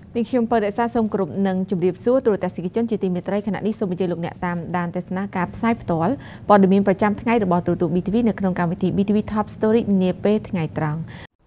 នាងខ្ញុំបរិសាសូមគោរពនឹងជម្រាបសួរទូរទស្សនិកជនជាទីមេត្រីខណៈនេះសូមអញ្ជើញលោកអ្នកតាមដានទស្សនាការផ្សាយផ្ទាល់ព័ត៌មានប្រចាំថ្ងៃរបស់ទូរទស្សន៍ BTV នៅក្នុងកម្មវិធី BTV Top Story នាពេលថ្ងៃត្រង់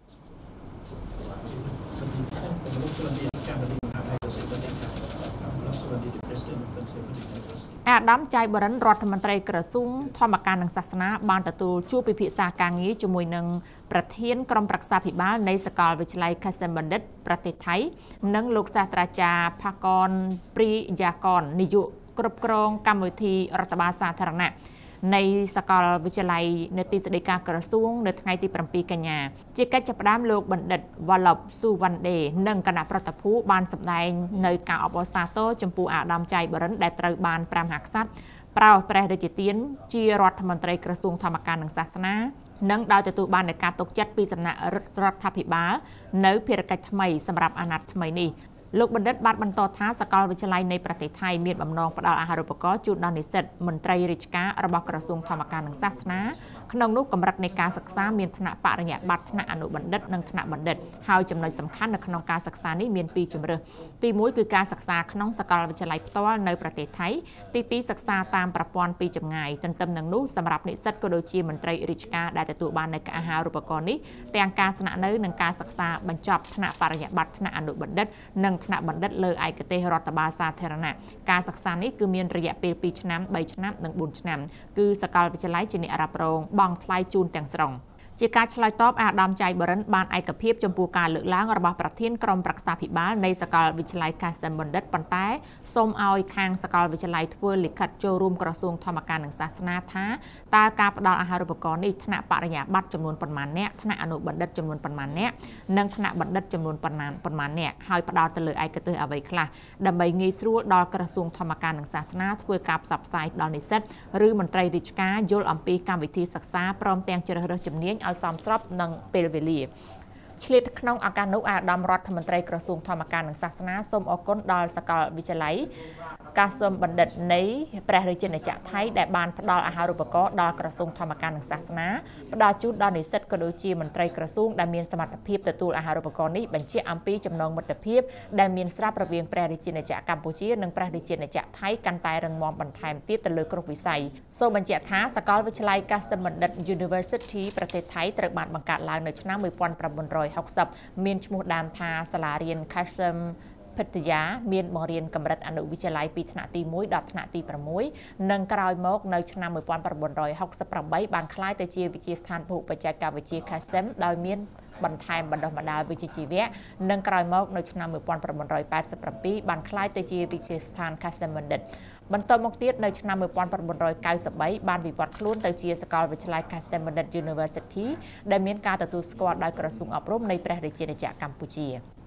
អាដាមចៃបរិនរដ្ឋមន្ត្រីក្រសួងធម្មការនិងសាសនាបានទទួលជួបពិភាក្សាការងារជាមួយនឹងប្រធានក្រុមប្រឹក្សាភិបាលនៃសាកលវិទ្យាល័យ Kasem Bandit ប្រទេសថៃនិងលោកសាស្ត្រាចារ្យផាកនព្រីយ៉ាកននាយកគ្រប់គ្រងកម្មវិធីរដ្ឋបាលសាធារណៈនៃសាកលវិទ្យាល័យនេតិស្តីការក្រសួងនៅថ្ងៃទី7កញ្ញាជាកិច្ចចាប់ផ្ដើមលោកបណ្ឌិតវ៉ាឡុបស៊ូវ៉ាន់ដេនិងគណៈប្រតិភូបានសម្ដែងនៅការអបអរសាទរចំពោះអាដាមចៃបរិនដែលត្រូវបានព្រះមហាក្សត្រប្រោសព្រះរាជទានជារដ្ឋមន្ត្រីក្រសួងធម្មការនិងសាសនានិងដោយទទួលបាននៃការទុកចិត្តពីសំណាក់រដ្ឋាភិបាលនៅភារកិច្ចថ្មីសម្រាប់អាណត្តិថ្មីនេះលោកបណ្ឌិតបានបន្តថាសាកលវិទ្យាល័យនៃប្រទេសថៃមានបំណងផ្តល់អាហារូបករណ៍ជូនដល់និស្សិតមន្ត្រីរាជការរបស់ក្រសួងធម្មការនិងសាសនាក្នុងនោះកម្រិតនៃការសិក្សាមានថ្នាក់បរិញ្ញាបត្រថ្នាក់អនុបណ្ឌិតនិងថ្នាក់បណ្ឌិតហើយចំណុចសំខាន់នៅក្នុងការសិក្សានេះមានពីរជម្រើសទី1គឺការសិក្សាក្នុងសាកលវិទ្យាល័យផ្ទាល់នៅប្រទេសថៃទី2សិក្សាតាមប្រព័ន្ធពីចម្ងាយទន្ទឹមនឹងនោះសម្រាប់និស្សិតក៏ដូចជាមន្ត្រីរាជការដែលទទួលបាននូវអាហារូបករណ៍នេះទាំងការស្នាក់នៅនិងការសិក្សាបញ្ចប់ថ្នាក់បរិញ្ញាបត្រថ្នាក់អនុបណ្ឌិតនិងថ្នាក់បណ្ឌិតលើឯកទេសរដ្ឋបាលសាធារណៈការសិក្សានេះគឺមានរយៈពេល2ឆ្នាំ3ឆ្នាំនិង4ឆ្នាំគឺសាកលវិទ្យាល័យជាអ្នករ៉ាប់រងបង់ថ្លៃជូនទាំងស្រុងជាការឆ្លើយតបអាដាមចៃបរិនបានឯកភាពចំពោះការលើកឡើងរបស់ប្រធានក្រុមប្រឹក្សាភិបាលនៃសាកលវិទ្យាល័យ Kasem Bandit ប៉ុន្តែសូមឲ្យខាងសាកលវិទ្យាល័យធ្វើលិខិតចូលរួមក្រសួងធម្មការនិងសាសនាថាតើការផ្ដល់អាហារូបករណ៍នេះថ្នាក់បរិញ្ញាបត្រចំនួនប៉ុន្មាននាក់ថ្នាក់អនុបណ្ឌិតចំនួនប៉ុន្មាននាក់និងថ្នាក់បណ្ឌិតចំនួនប៉ុន្មាននាក់ហើយផ្ដល់ទៅលើឯកទេសអ្វីខ្លះដើម្បីងាយស្រួលដល់ក្រសួងធម្មការនិងសាសនាធ្វើការផ្សព្វផ្សាយដល់និស្សិតឬមន្ត្រីរាជការយល់អំពីកម្មវិធីសិក្សាព្រមទាំងជ្រើសរើសជំនាញឲ្យសមស្របនឹងពេលវេលាឆ្លៀតក្នុងឱកាសនោះអាដាមរដ្ឋមន្ត្រីក្រសួងធម្មការនិងសាសនាសូមអរគុណដល់សាកលវិទ្យាល័យKasem Bandit នៃព្រះរាជាណាចក្រថៃដែលបានផ្ដល់អាហារូបករណ៍ដល់ក្រសួងធម្មការនិងសាសនាផ្ដល់ជូនដល់និស្សិតក៏ដូចជាមន្ត្រីក្រសួងដែលមានសមត្ថភាពទទួលអាហារូបករណ៍នេះបញ្ជាក់អំពីចំណងមិត្តភាពដែលមានស្រាប់រវាងព្រះរាជាណាចក្រកម្ពុជានិងព្រះរាជាណាចក្រថៃកាន់តែរឹងមាំបន្ថែមទៀតទៅលើគ្រប់វិស័យសូមបញ្ជាក់ថាសាកលវិទ្យាល័យ Kasem Bandit University ប្រទេសថៃត្រូវបានបង្កើតឡើងនៅឆ្នាំ1960មានឈ្មោះដើមថាសាលារៀន Kasemពិទ្យាមានបង្រៀនកម្រិតអនុវិទ្យាល័យពីថ្នាក់ទី1ដល់ថ្នាក់ទី6និងក្រោយមកនៅឆ្នាំ1968បានក្លាយទៅជាវិទ្យាស្ថានពហុបច្ចេកវិទ្យា Kasem ដោយមានបន្ថែមបណ្ដុះបណ្ដាលវិជ្ជាជីវៈនិងក្រោយមកនៅឆ្នាំ1987បានក្លាយទៅជាវិទ្យាស្ថាន Kasem Bandit បន្ទាប់មកទៀតនៅឆ្នាំ1993បានវិវត្តខ្លួនទៅជាសាកលវិទ្យាល័យ Kasem Bandit University ដែលមានការទទួលស្គាល់ដោយក្រសួងអប់រំនៃព្រះរាជាណាចក្រកម្ពុជា